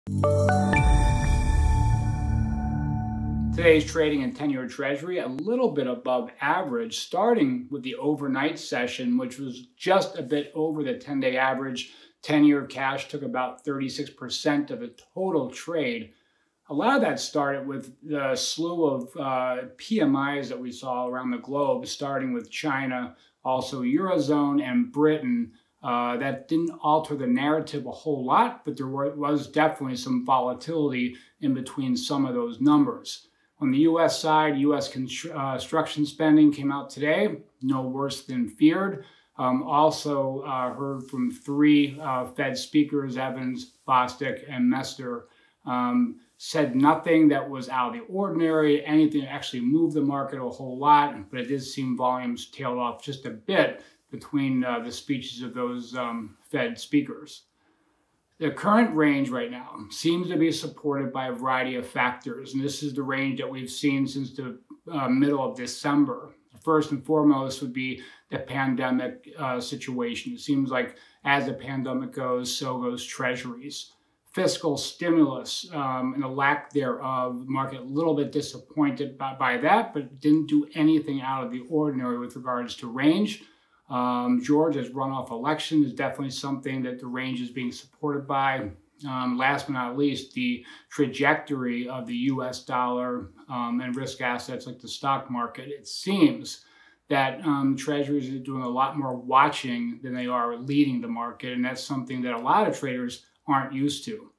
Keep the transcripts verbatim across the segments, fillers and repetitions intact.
Today's trading in ten-year Treasury a little bit above average, starting with the overnight session, which was just a bit over the ten-day average. ten-year cash took about thirty-six percent of the total trade. A lot of that started with the slew of uh, P M Is that we saw around the globe, starting with China, also Eurozone and Britain. Uh, that didn't alter the narrative a whole lot, but there was definitely some volatility in between some of those numbers. On the U S side, U S construction spending came out today, no worse than feared. Um, also uh, heard from three uh, Fed speakers, Evans, Bostic, and Mester. Um, said nothing that was out of the ordinary, anything that actually moved the market a whole lot, but it did seem volumes tailed off just a bit between uh, the speeches of those um, Fed speakers. The current range right now seems to be supported by a variety of factors, and this is the range that we've seen since the uh, middle of December. First and foremost would be the pandemic uh, situation. It seems like as the pandemic goes, so goes treasuries. Fiscal stimulus um, and the lack thereof, the market a little bit disappointed by, by that, but didn't do anything out of the ordinary with regards to range. Um, Georgia's runoff election is definitely something that the range is being supported by. Um, last but not least, the trajectory of the U S dollar um, and risk assets like the stock market. It seems that um, treasuries are doing a lot more watching than they are leading the market, and that's something that a lot of traders aren't used to.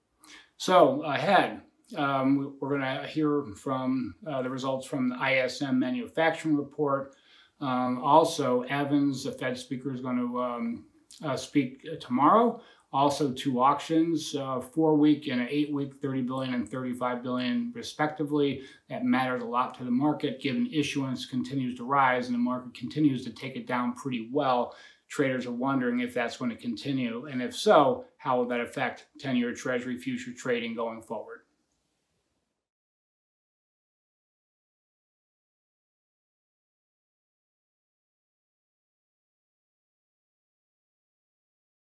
So ahead, um, we're going to hear from uh, the results from the I S M manufacturing report. Um, also, Evans, the Fed speaker, is going to um, uh, speak tomorrow. Also, two auctions, uh, four-week and an eight-week, thirty billion dollars and thirty-five billion dollars respectively. That matters a lot to the market, given issuance continues to rise and the market continues to take it down pretty well. Traders are wondering if that's going to continue, and if so, how will that affect ten-year Treasury future trading going forward?